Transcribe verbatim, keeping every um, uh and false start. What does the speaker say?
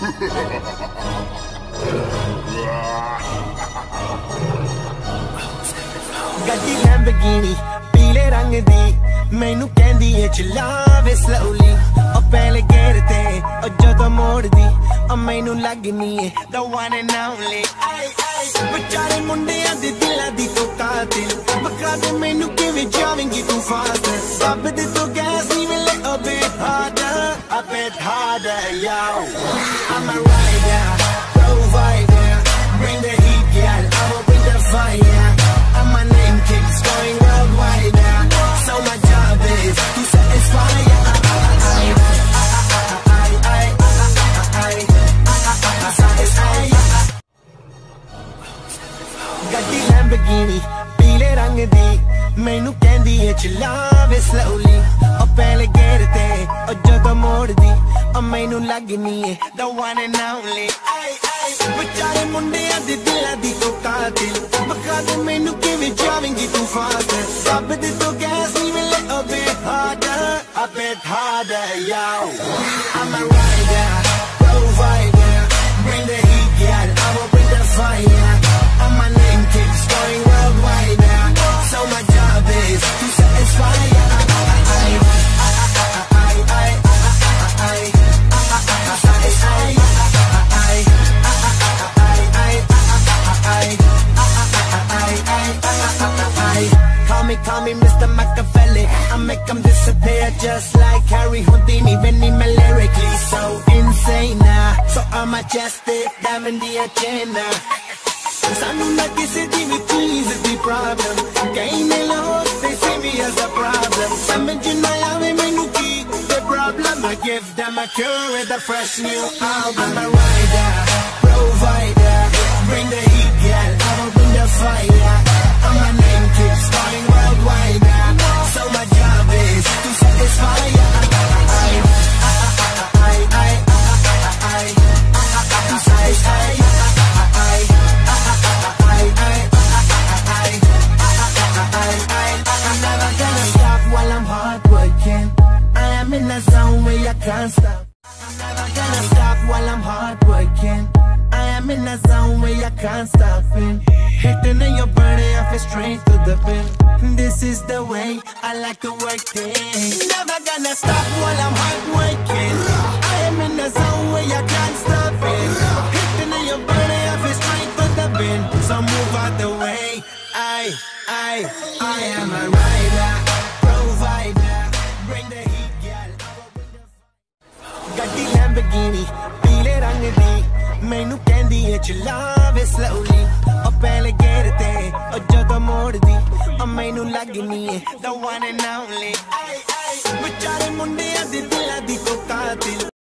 ਗੱਡੀ ਲੈਂਬਰਗਿਨੀ ਪੀਲੇ ਰੰਗ ਦੀ ਮੈਨੂੰ ਕਹਿੰਦੀ ਏ ਚਲਾਵੇ slowly ਉਹ ਪਹਿਲੇ ਗੇਰ ਤੇ ਉਹ ਜਦੋਂ ਮੋੜਦੀ ਉਹ ਮੈਨੂੰ ਲੱਗਨੀ ਏ the one and only ਵਿਚਾਰੇ ਮੁੰਡਿਆਂ ਦੇ ਦਿਲਾਂ ਦੀ ਤੂੰ ਕਾਤਿਲ ਬਕਾ ਦੇ ਮੈਨੂੰ ਕਿਵੇਂ ਜਾਵੇਂਗੀ ਤੂੰ ਫਾਸਟ ਰੱਬ ਦੇ ਤੋਂ ਗੈਸ ਨੀਵੇਂ a bit harder, a bit harder, yo. I'm a rider, provider, bring the heat, girl, I will bring the fire. And my name keeps going worldwide now. So my job is to satisfy ya. Gaddi Lamborghini, peele rang di, mainu kendi hai chalaave slowly. Oh pehle gear te, oh jadon moddi, oh mainu lagni hai the one and only. Vichare mundiyan de dilan di to qatil, baka de mainu kiਵੇਂ ਜਾਵੇਂਗੀ ਤੂੰ fast. ਰੱਬ ਦੇ ਤੋਂ gas ਨੀਵੇਂ ਲੈ a bit harder, a bit harder, yo. I'm a rider, provider, bring the heat, girl, I will bring the fire. And my name keeps going worldwide now. So my job is to satisfy ya. Call me, call me Mister Machiavelli. I make them disappear just like Harry Houdini. Benny me lyrically so insane now. So I'm majestic, diamond the agenda. Sanu na kisi di vi cheese di problem. Kahin lost, they see me as a problem. Samajh na aave mainu ki the problem. I give them a cure with a fresh new album. I'm a rider, provider, bring the heat, girl, I will bring the fire. And my name keeps calling worldwide now. So my job is to satisfy ya. To satisfy ya. I'm never gonna stop while I'm hard working. I am in a zone where I can't stop. I'm never gonna stop while I'm hard working. I am in a zone where I can't stop it. Hitting in your body, I feel straight to the pin. This is the way I like to work things. Never gonna stop while I'm hard working. I am in a zone where I can't stop it. Hitting in your body, I feel straight to the pin. So move out the way. I, I, I am a rider, provider. Bring the heat, girl. Gaddi Lamborghini, peele rang di, mainu kendi hai chalaave slowly. Oh pehle gear te, oh jadon moddi, oh mainu lagni hai the one and only. Vichare mundiyan de dilan di to qatil.